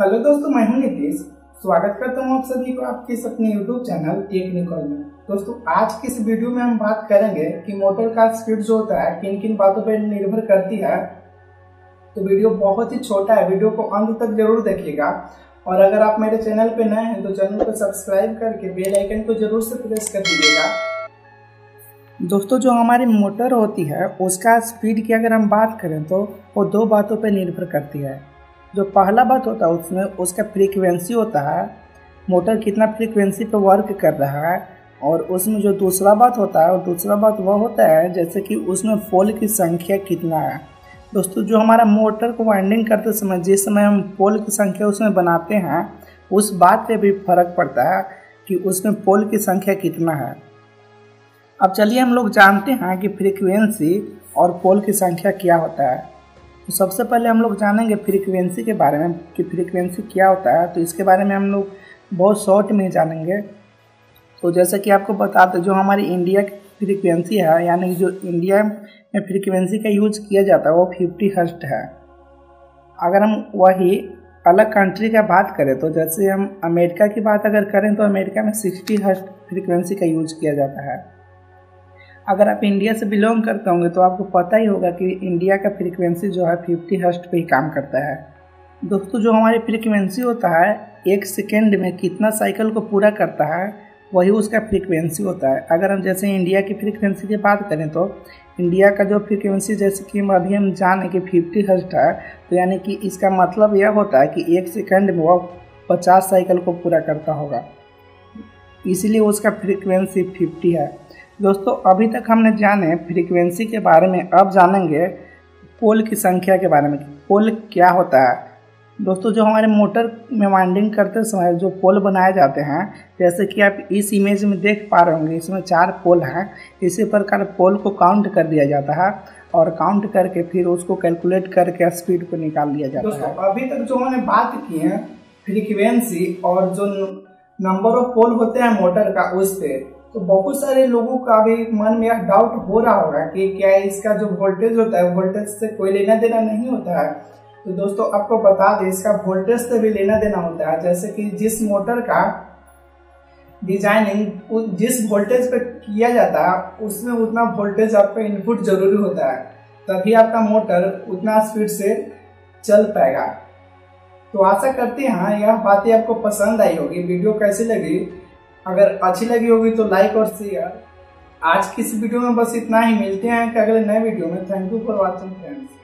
Hello दोस्तों, मैं हूं नीतीश। स्वागत करता हूं आप सभी को आपके इस अपने यूट्यूब चैनल टेक्निकल में। दोस्तों, आज की इस वीडियो में हम बात करेंगे कि मोटर का स्पीड जो होता है किन किन बातों पर निर्भर करती है। तो वीडियो बहुत ही छोटा है, वीडियो को अंत तक जरूर देखिएगा। और अगर आप मेरे चैनल पे नए हैं तो चैनल को सब्सक्राइब करके बेल आइकन को जरूर से प्रेस कर दीजिएगा। दोस्तों, जो हमारी मोटर होती है उसका स्पीड की अगर हम बात करें तो वो दो बातों पर निर्भर करती है। जो पहला बात होता है उसमें उसका फ्रीक्वेंसी होता है, मोटर कितना फ्रीक्वेंसी पे वर्क कर रहा है। और उसमें जो दूसरा बात होता है, दूसरा बात वह होता है जैसे कि उसमें पोल की संख्या कितना है। दोस्तों, जो हमारा मोटर को वाइंडिंग करते समय जिस समय हम पोल की संख्या उसमें बनाते हैं उस बात पे भी फर्क पड़ता है कि उसमें पोल की संख्या कितना है। अब चलिए हम लोग जानते हैं कि फ्रीक्वेंसी और पोल की संख्या क्या होता है। तो सबसे पहले हम लोग जानेंगे फ्रीक्वेंसी के बारे में कि फ्रीक्वेंसी क्या होता है। तो इसके बारे में हम लोग बहुत शॉर्ट में जानेंगे। तो जैसे कि आपको बता दें, जो हमारी इंडिया की फ्रीक्वेंसी है, यानी जो इंडिया में फ्रीक्वेंसी का यूज किया जाता है वो 50 हर्ट्ज है। अगर हम वही अलग कंट्री का बात करें तो जैसे हम अमेरिका की बात अगर करें तो अमेरिका में 60 हर्ट्ज फ्रीक्वेंसी का यूज किया जाता है। अगर आप इंडिया से बिलोंग करते होंगे तो आपको पता ही होगा कि इंडिया का फ्रीक्वेंसी जो है 50 हर्ट्ज पे ही काम करता है। दोस्तों, जो हमारी फ्रीक्वेंसी होता है एक सेकेंड में कितना साइकिल को पूरा करता है वही उसका फ्रीक्वेंसी होता है। अगर हम जैसे इंडिया की फ्रीक्वेंसी की बात करें तो इंडिया का जो फ्रीक्वेंसी जैसे कि अभी हम जाने कि 50 हर्ट्ज है, तो यानी कि इसका मतलब यह होता है कि एक सेकेंड में वह 50 साइकिल को पूरा करता होगा, इसीलिए उसका फ्रीक्वेंसी 50 है। दोस्तों, अभी तक हमने जाने फ्रीक्वेंसी के बारे में, अब जानेंगे पोल की संख्या के बारे में। पोल क्या होता है। दोस्तों, जो हमारे मोटर में वाइंडिंग करते समय जो पोल बनाए जाते हैं, जैसे कि आप इस इमेज में देख पा रहे होंगे, इसमें 4 पोल हैं। इसी प्रकार पोल को काउंट कर दिया जाता है और काउंट करके फिर उसको कैलकुलेट करके स्पीड को निकाल लिया जाता है। दोस्तों, अभी तक जो हमने बात की है फ्रीक्वेंसी और जो नंबर ऑफ पोल होते हैं मोटर का उस पे, तो बहुत सारे लोगों का भी मन में यह डाउट हो रहा होगा कि क्या इसका जो वोल्टेज होता है वोल्टेज से कोई लेना देना नहीं होता है। तो दोस्तों, आपको बता दें इसका वोल्टेज से भी लेना देना होता है। जैसे कि जिस मोटर का डिजाइनिंग जिस वोल्टेज पे किया जाता है उसमें उतना वोल्टेज आपका इनपुट जरूरी होता है, तभी आपका मोटर उतना स्पीड से चल पाएगा। तो आशा करते हैं यह बातें आपको पसंद आई होगी। वीडियो कैसी लगी, अगर अच्छी लगी होगी तो लाइक और शेयर। आज की इस वीडियो में बस इतना ही, मिलते हैं अगले नए वीडियो में। Thank you for watching friends.